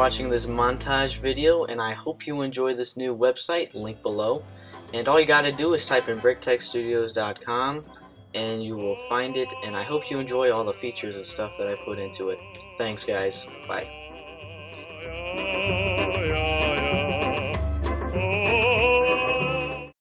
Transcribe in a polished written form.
watching this montage video, and I hope you enjoy this new website, link below. And all you gotta do is type in BrickTechStudios.com and you will find it, and I hope you enjoy all the features and stuff that I put into it. Thanks guys, bye.